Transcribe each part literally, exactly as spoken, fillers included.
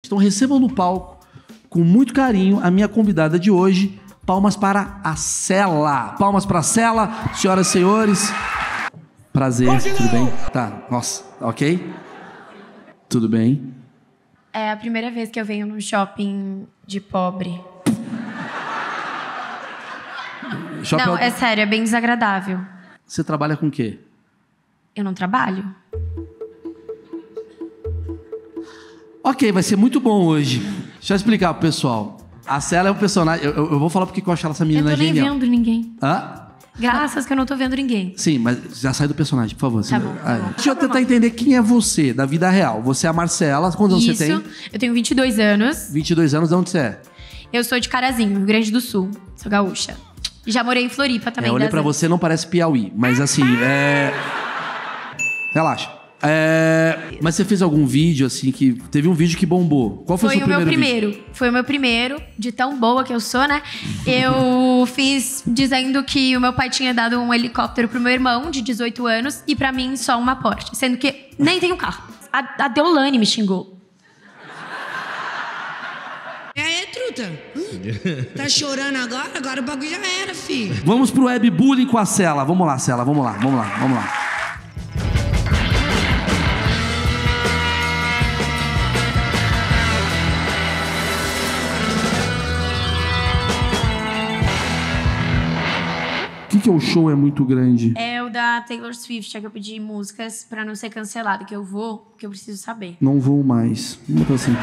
Então recebam no palco, com muito carinho, a minha convidada de hoje. Palmas para a Cela. Palmas para a Cela, senhoras e senhores. Prazer, tudo bem? Tá, nossa, ok? Tudo bem? É a primeira vez que eu venho num shopping de pobre. Shopping Não, ao... é sério, é bem desagradável. Você trabalha com o quê? Eu não trabalho. Ok, vai ser muito bom hoje. Deixa eu explicar pro pessoal. A Cela é um personagem... Eu, eu vou falar porque eu acho essa menina eu tô nem genial. vendo ninguém. Hã? Graças que eu não tô vendo ninguém. Sim, mas já sai do personagem, por favor. Tá bom, tá bom. Deixa eu tentar entender quem é você, da vida real. Você é a Marcela. Quantos anos Isso, você tem? eu tenho vinte e dois anos. vinte e dois anos, de onde você é? Eu sou de Carazinho, Rio Grande do Sul. Sou gaúcha. E já morei em Floripa também. É, eu olhei dez pra anos. você, não parece Piauí. Mas assim, é... Relaxa. É... Mas você fez algum vídeo, assim, que... Teve um vídeo que bombou. Qual foi, Foi o seu o meu primeiro primeiro. vídeo? Foi o meu primeiro, de tão boa que eu sou, né? Eu fiz dizendo que o meu pai tinha dado um helicóptero pro meu irmão, de dezoito anos, e pra mim só uma Porsche. Sendo que nem tenho carro. A, a Deolane me xingou. E aí, truta? Tá chorando agora? Agora o bagulho já era, filho. Vamos pro webbullying com a Cela. Vamos lá, Cela. Vamos lá, vamos lá, vamos lá. O que, que é o show é muito grande? É o da Taylor Swift, é que eu pedi músicas pra não ser cancelado, que eu vou, porque eu preciso saber. Não vou mais. Vamos botar assim.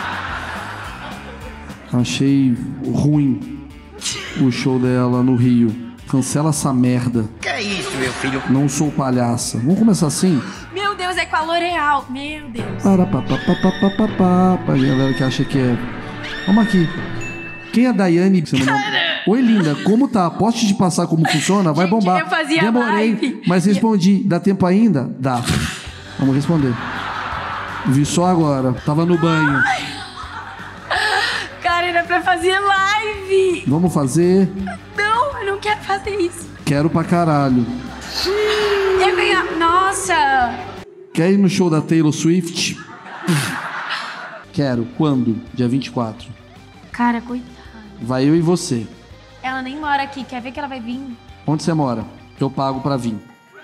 Achei ruim o show dela no Rio. Cancela essa merda. Que é isso, meu filho? Não sou palhaça. Vamos começar assim? Meu Deus, é com a L'Oreal. Meu Deus. Para pa pa pa pa pa pa pa. Pra galera que acha que é. Vamos aqui. Quem é a Daiane? Você não... Oi, linda. Como tá? Posso te passar como funciona? Vai Gente, bombar. eu fazia Demorei, live. mas respondi. Dá tempo ainda? Dá. Vamos responder. Vi só agora. Tava no banho. Cara, era pra fazer live. Vamos fazer? Não, eu não quero fazer isso. Quero pra caralho. Eu ganhar. Nossa! Quer ir no show da Taylor Swift? Quero. Quando? Dia vinte e quatro. Cara, coitada. Vai eu e você. Ela nem mora aqui. Quer ver que ela vai vir? Onde você mora? Eu pago pra vir.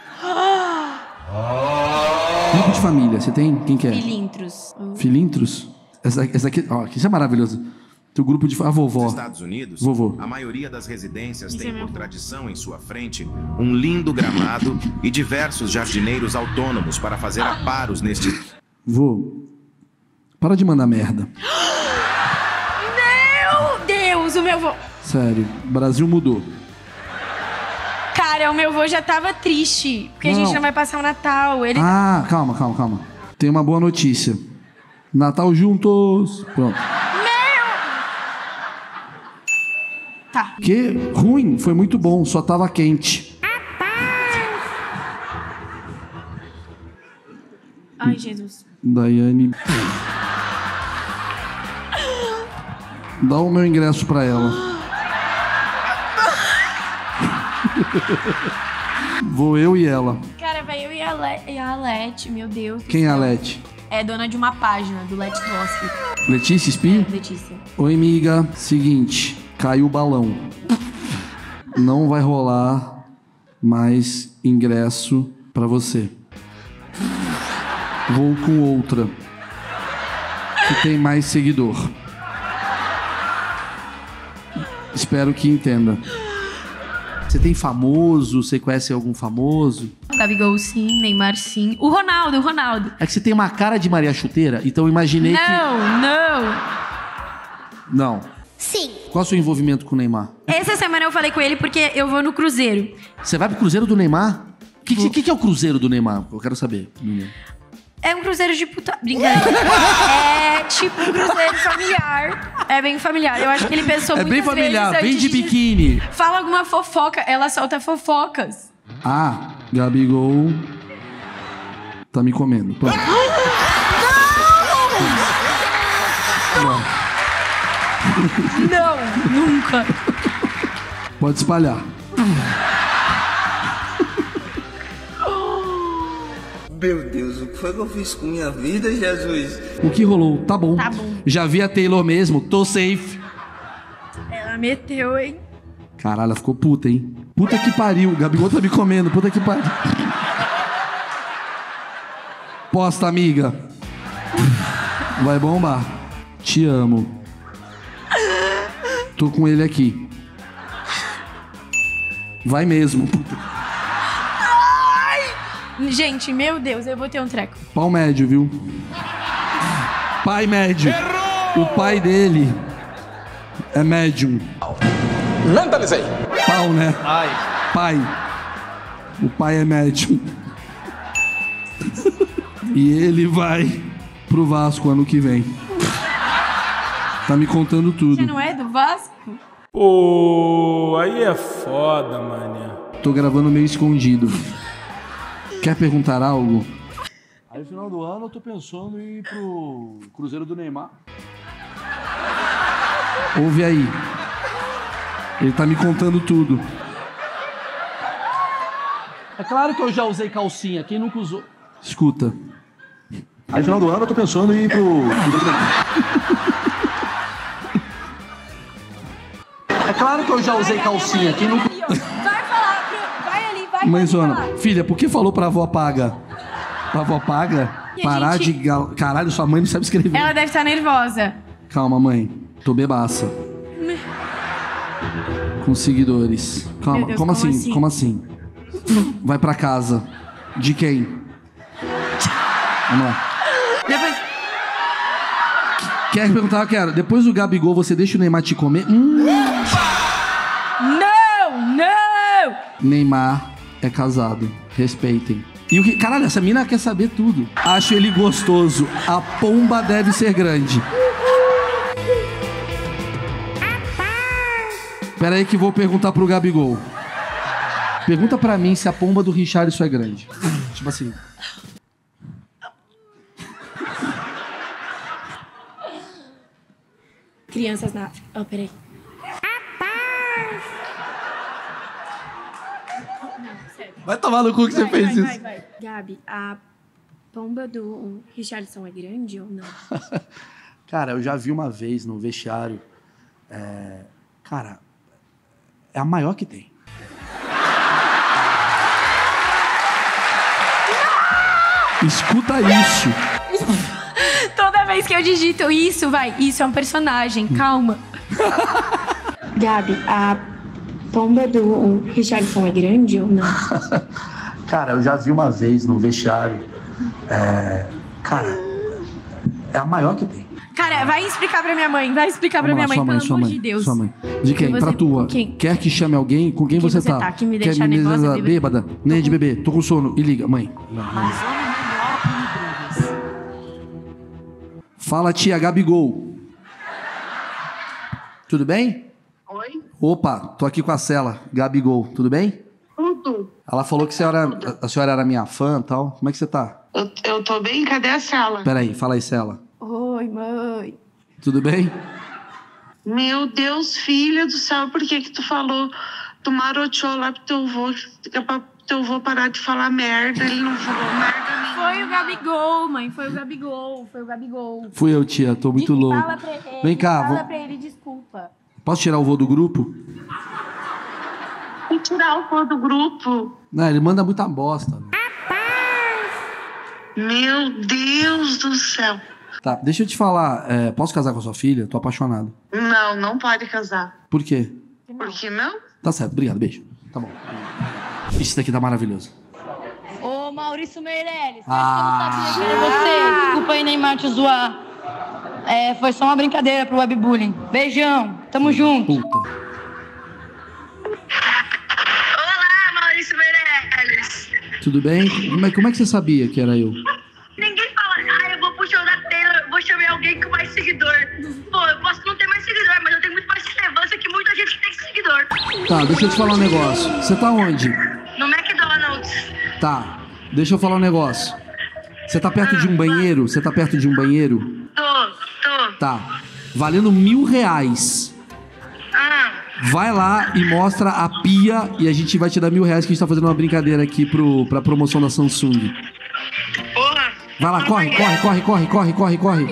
Grupo de família. Você tem? Quem quer? Filintros. Filintros? Essa, essa aqui... Ó, isso é maravilhoso. Teu grupo de... A vovó. Nos Estados Unidos, Vovô. a maioria das residências Isso tem é meu por avô. tradição em sua frente um lindo gramado e diversos jardineiros autônomos para fazer aparos neste... Vô, para de mandar merda. Meu Deus, o meu vô. Sério, o Brasil mudou. Cara, o meu vô já tava triste. Porque a Não. gente não vai passar o Natal. Ele... Ah, calma, calma, calma. Tem uma boa notícia. Natal juntos. Pronto. Tá. Que ruim, foi muito bom, só tava quente. Ai, Jesus. Daiane. Dá o meu ingresso pra ela. Vou eu e ela. Cara, vai eu e a, Le... e a Leti, meu Deus. do Quem é a céu. Leti? É dona de uma página do Let's Gossip. Letícia Espinho? Letícia. Oi, amiga. Seguinte, caiu o balão. Não vai rolar mais ingresso pra você. Vou com outra. Que tem mais seguidor. Espero que entenda. Você tem famoso? Você conhece algum famoso? Gabigol sim, Neymar sim. O Ronaldo, o Ronaldo. É que você tem uma cara de Maria Chuteira, então eu imaginei que... Não, não. Não. Sim. Qual é o seu envolvimento com o Neymar? Essa semana eu falei com ele porque eu vou no Cruzeiro. Você vai pro Cruzeiro do Neymar? O que, que, que é o Cruzeiro do Neymar? Eu quero saber. É um cruzeiro de puta... Brincadeira. É tipo um cruzeiro familiar. É bem familiar. Eu acho que ele pensou É muitas bem familiar, vezes bem antes de biquíni. Fala alguma fofoca. Ela solta fofocas. Ah, Gabigol tá me comendo. Pronto. Não, nunca. Pode espalhar. Meu Deus, o que foi que eu fiz com minha vida, Jesus? O que rolou? Tá bom. Tá bom. Já vi a Taylor mesmo, tô safe. Ela meteu, hein? Caralho, ela ficou puta, hein? Puta que pariu, o Gabigol tá me comendo, puta que pariu. Posta, amiga. Vai bombar. Te amo. Tô com ele aqui. Vai mesmo. Puta. Ai! Gente, meu Deus, eu vou ter um treco. Pau médio, viu? Pai médio. Errou! O pai dele é médium. Mentalizei. Pau, né? Ai. Pai. O pai é médium. E ele vai pro Vasco ano que vem. Tá me contando tudo. Você não é do Vasco? Pô, aí é foda, mané. Tô gravando meio escondido. Quer perguntar algo? Aí no final do ano eu tô pensando em ir pro Cruzeiro do Neymar. Ouve aí. Ele tá me contando tudo. É claro que eu já usei calcinha, quem nunca usou? Escuta. Aí no final do ano eu tô pensando em ir pro Cruzeiro do Neymar. É claro que eu já usei calcinha, quem nunca... Vai falar, vai ali, vai. Mãezona, filha, por que falou pra avó paga? Pra avó paga? E a Parar gente- de... gal- Caralho, sua mãe não sabe escrever. Ela deve estar nervosa. Calma, mãe. Tô bebaça. Com seguidores. Calma, Meu Deus, como, como assim? assim? Como assim? Vai pra casa. De quem? Vamos lá. Depois... Quer perguntar? Quero. Depois do Gabigol, você deixa o Neymar te comer? Hum. Não, não! Neymar é casado. Respeitem. E o que... Caralho, essa mina quer saber tudo. Acho ele gostoso. A pomba deve ser grande. Pera aí que vou perguntar pro Gabigol. Pergunta pra mim se a pomba do Richarlison é grande. Tipo assim. Crianças na África. Oh, peraí. Não, sério. Vai tomar no cu que você Vai, fez vai, isso. vai, vai. Gabi, a pomba do Richarlison é grande ou não? Cara, eu já vi uma vez no vestiário. É... Cara, é a maior que tem. Escuta isso. Toda vez que eu digito isso, vai, isso é um personagem, calma. Gabi, a pomba do Richarlison é grande ou não? Cara, eu já vi uma vez no vestiário. É... Cara, é a maior que tem. Cara, vai explicar pra minha mãe, vai explicar pra Vamos minha lá, mãe, sua pelo mãe, sua amor mãe, de Deus. sua mãe. De quem? Você- Pra tua. quem? Quer que chame alguém? Com quem Quem você você tá? tá? Que me Quer deixa nervosa, bêbada? Nem de bebê. Tô com sono. E liga, mãe. Fala, tia Gabigol. Tudo bem? Oi? Opa, tô aqui com a Cela. Gabigol, tudo bem? Tudo. Ela falou que a senhora, a senhora era minha fã e tal. Como é que você tá? Eu, eu tô bem, cadê a Cela? Peraí, fala aí, Cela. Oi, mãe. Tudo bem? Meu Deus, filha do céu, por que que tu falou? Tu maroteou lá pro teu vô, que é pra teu vô parar de falar merda, ele não falou merda nenhuma. Foi o Gabigol, mãe, foi o Gabigol, foi o Gabigol. Fui eu, tia. Tô muito Diz- louco. Fala pra ele, Vem cá, fala vou- pra ele, desculpa. Posso tirar o vô do grupo? E tirar o vô do grupo? Não, ele manda muita bosta. Meu Deus do céu. Tá, deixa eu te falar. é, posso casar com a sua filha? Tô apaixonado. Não, não pode casar. Por quê? Por que não? Tá certo, obrigado, beijo. Tá bom. Isso daqui tá maravilhoso. Ô, Maurício Meirelles, Ah. eu não sabia que era você. Desculpa aí, Neymar, te zoar. É, foi só uma brincadeira pro webbullying. Beijão, tamo junto. Puta. Olá, Maurício Meirelles. Tudo bem? Como é, como é que você sabia que era eu? Ninguém fala, ah, eu vou pro show da Taylor, vou chamar alguém com mais seguidor. Pô, eu posso não ter mais seguidor, mas eu tenho muito mais relevância que muita gente que tem seguidor. Tá, deixa eu te falar um negócio. Você tá onde? No McDonald's. Tá, deixa eu falar um negócio. Você tá perto de um banheiro? Você tá perto de um banheiro? Tô, tô. Tá. Valendo mil reais. Ah, Vai lá e mostra a pia e a gente vai te dar mil reais que a gente tá fazendo uma brincadeira aqui pro, pra promoção da Samsung. Vai lá, corre, corre, corre, corre, corre, corre, corre.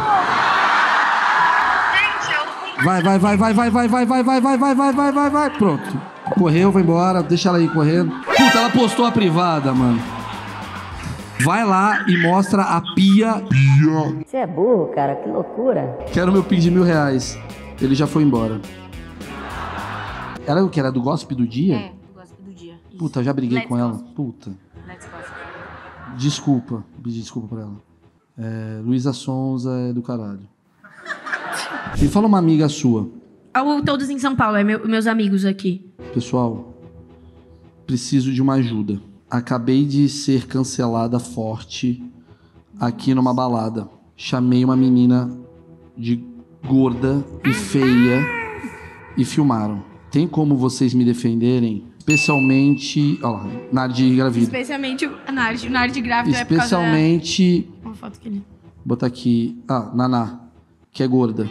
Vai, vai, vai, vai, vai, vai, vai, vai, vai, vai, vai, vai, vai, vai, vai. Pronto. Correu, vai embora. Deixa ela aí correndo. Puta, ela postou a privada, mano. Vai lá e mostra a pia. Pia. Você é burro, cara. Que loucura. Quero meu pix de mil reais. Ele já foi embora. Ela é o que? Era do gossip do dia? É, do gossip do dia. Isso. Puta, já briguei Let's com ela. gossip. Puta. Let's gossip. Desculpa. Pedi desculpa pra ela. É, Luísa Sonza é do caralho. Me fala uma amiga sua. Ou todos em São Paulo, é meu, meus amigos aqui. Pessoal, preciso de uma ajuda. Acabei de ser cancelada forte aqui numa balada. Chamei uma menina de gorda e feia e filmaram. Tem como vocês me defenderem? Especialmente... Olha lá, Nardi grávida. Especialmente o Nardi. O Nardi grávida é por causa Especialmente... da... Uma foto que ele... Vou botar aqui... Ah, Naná, que é gorda.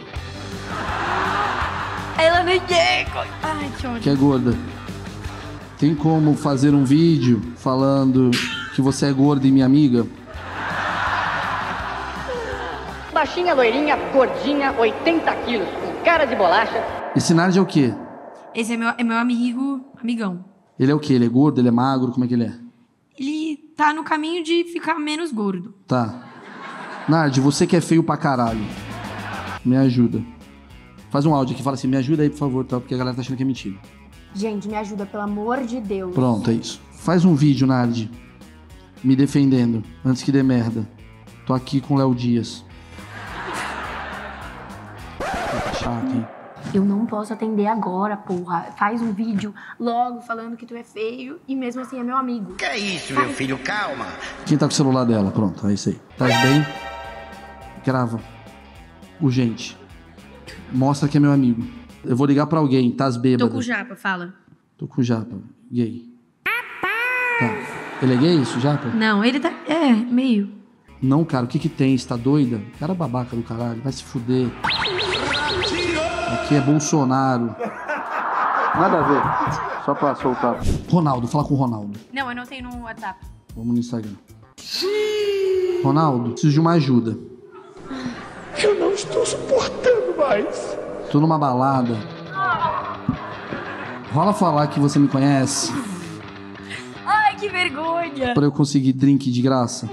Ela nem é... Ai, que ódio. Que é gorda. Tem como fazer um vídeo falando que você é gorda e minha amiga? Baixinha, loirinha, gordinha, oitenta quilos, com cara de bolacha. Esse Nardi é o quê? Esse é meu, é meu amigo, amigão. Ele é o quê? Ele é gordo? Ele é magro? Como é que ele é? Ele tá no caminho de ficar menos gordo. Tá. Nardi, você que é feio pra caralho. Me ajuda. Faz um áudio aqui, fala assim, me ajuda aí, por favor, tá? Porque a galera tá achando que é mentira. Gente, me ajuda, pelo amor de Deus. Pronto, é isso. Faz um vídeo, Nardi, me defendendo, antes que dê merda. Tô aqui com o Léo Dias. Tá chato, hein? Eu não posso atender agora, porra. Faz um vídeo logo falando que tu é feio e mesmo assim é meu amigo. Que é isso, meu filho? Calma. Quem tá com o celular dela? Pronto, é isso aí. Tá bem? Grava. Urgente. Mostra que é meu amigo. Eu vou ligar pra alguém, tá bêbado. Tô com o Japa, fala. Tô com o Japa, gay. Tá. Ele é gay, isso, Japa? Não, ele tá... É, meio. Não, cara, o que que tem? Você tá doida? Cara babaca do caralho, vai se fuder. Aqui é Bolsonaro. Nada a ver. Só pra soltar. Ronaldo, fala com o Ronaldo. Não, eu não tenho no WhatsApp. Vamos no Instagram. Ronaldo, preciso de uma ajuda. Eu não estou suportando mais. Tô numa balada. Rola falar que você me conhece. Ai, que vergonha. Pra eu conseguir drink de graça.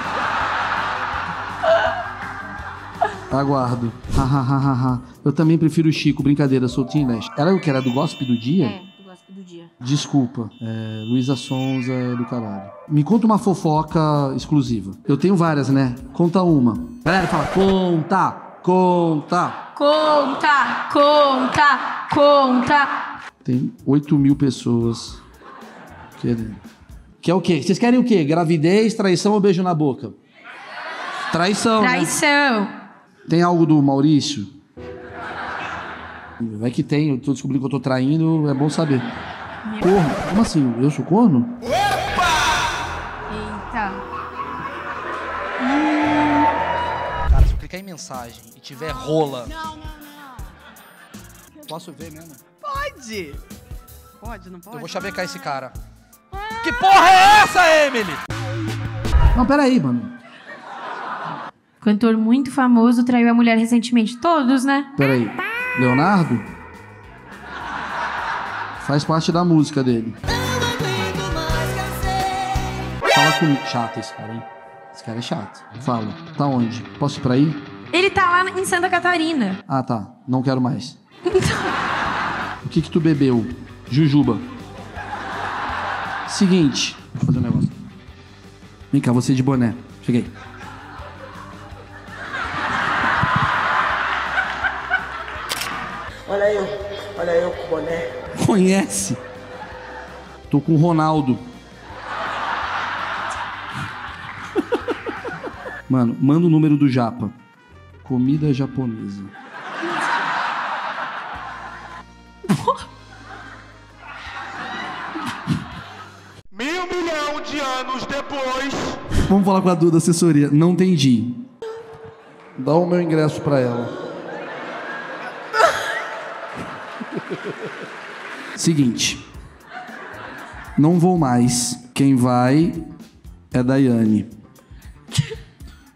Aguardo. Hahaha. Eu também prefiro o Chico, brincadeira, soltinho e leste. Ela é o que? Era do gossip do dia? É, do gossip do dia. Desculpa, é, Luísa Sonza é do caralho. Me conta uma fofoca exclusiva. Eu tenho várias, né? Conta uma. Galera, fala, conta, conta. Conta, conta, conta. Tem oito mil pessoas. Querendo. Que é o quê? Vocês querem o quê? Gravidez, traição ou beijo na boca? Traição, Traição. Né? Tem algo do Maurício? Vai que tem, eu tô descobrindo que eu tô traindo, é bom saber. Corno? Como assim? Eu sou corno? Eita. Cara, se eu clicar em mensagem e tiver rola... Não, não, não. Posso ver mesmo? Pode. Pode, não pode? Eu vou chavecar esse cara. Que porra é essa, Emily? Não, peraí, mano. Cantor muito famoso traiu a mulher recentemente. Todos, né? Peraí. Leonardo? Faz parte da música dele. Fala comigo. Chato esse cara, hein? Esse cara é chato. Fala. Tá onde? Posso ir pra aí? Ele tá lá em Santa Catarina. Ah, tá. Não quero mais. O que que tu bebeu? Jujuba. Seguinte. Vou fazer um negócio. Vem cá, você de boné. Cheguei. Olha eu, olha eu com o boné. Conhece? Tô com o Ronaldo. Mano, manda o número do Japa. Comida japonesa. Meio milhão de anos depois. Vamos falar com a Duda, assessoria. Não entendi. Dá o meu ingresso pra ela. Seguinte. Não vou mais. Quem vai é Daiane.